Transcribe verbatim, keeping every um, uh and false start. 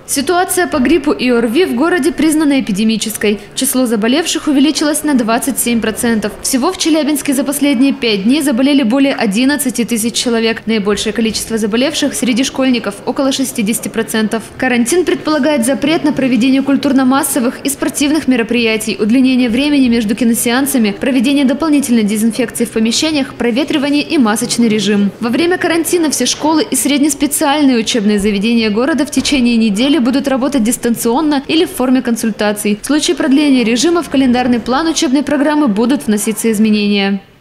Ситуация по гриппу и ОРВИ в городе признана эпидемической. Число заболевших увеличилось на двадцать семь процентов. Всего в Челябинске за последние пять дней заболели более одиннадцати тысяч человек. Наибольшее количество заболевших среди школьников – около шестидесяти процентов. Карантин предполагает запрет на проведение культурно-массовых и спортивных мероприятий, удлинение времени между киносеансами, проведение дополнительной дезинфекции в помещениях, проветривание и масочный режим. Во время карантина все школы и среднеспециальные учебные заведения города в течение недели будут работать дистанционно или в форме консультаций. В случае продления режима в календарный план учебной программы будут вноситься изменения.